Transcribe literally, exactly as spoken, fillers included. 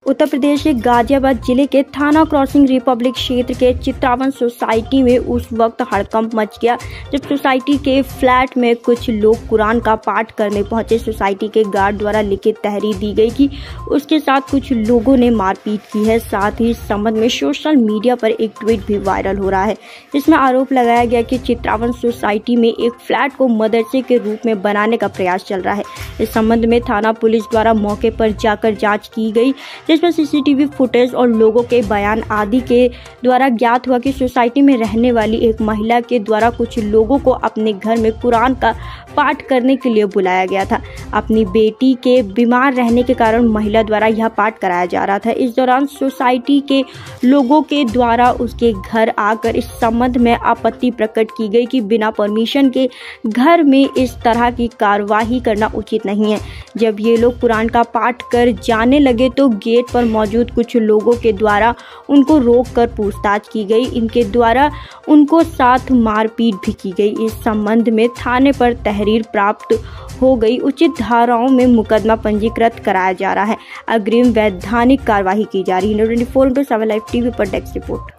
उत्तर प्रदेश के गाजियाबाद जिले के थाना क्रॉसिंग रिपब्लिक क्षेत्र के चित्रावन सोसाइटी में उस वक्त हड़कंप मच गया जब सोसाइटी के फ्लैट में कुछ लोग कुरान का पाठ करने पहुंचे। सोसाइटी के गार्ड द्वारा लिखित तहरीर दी गई कि उसके साथ कुछ लोगों ने मारपीट की है। साथ ही इस संबंध में सोशल मीडिया पर एक ट्वीट भी वायरल हो रहा है, जिसमें आरोप लगाया गया कि चित्रावन सोसाइटी में एक फ्लैट को मदरसे के रूप में बनाने का प्रयास चल रहा है। इस संबंध में थाना पुलिस द्वारा मौके पर जाकर जाँच की गई, जिसमें सीसीटीवी फुटेज और लोगों के बयान आदि के द्वारा ज्ञात हुआ कि सोसाइटी में रहने वाली एक महिला के द्वारा कुछ लोगों को अपने घर में कुरान का पाठ करने के लिए बुलाया गया था। अपनी बेटी के बीमार रहने के कारण महिला द्वारा यह पाठ कराया जा रहा था। इस दौरान सोसाइटी के लोगों के द्वारा उसके घर आकर इस संबंध में आपत्ति प्रकट की गई कि बिना परमिशन के घर में इस तरह की कार्यवाही करना उचित नहीं है। जब ये लोग कुरान का पाठ कर जाने लगे तो गेट पर मौजूद कुछ लोगों के द्वारा उनको रोक कर पूछताछ की गई। इनके द्वारा उनको साथ मारपीट भी की गई। इस संबंध में थाने पर तहरीर प्राप्त हो गई। उचित धाराओं में मुकदमा पंजीकृत कराया जा रहा है। अग्रिम वैधानिक कार्यवाही की जा रही है। Twenty four into seven live TV पर डेस्क रिपोर्ट।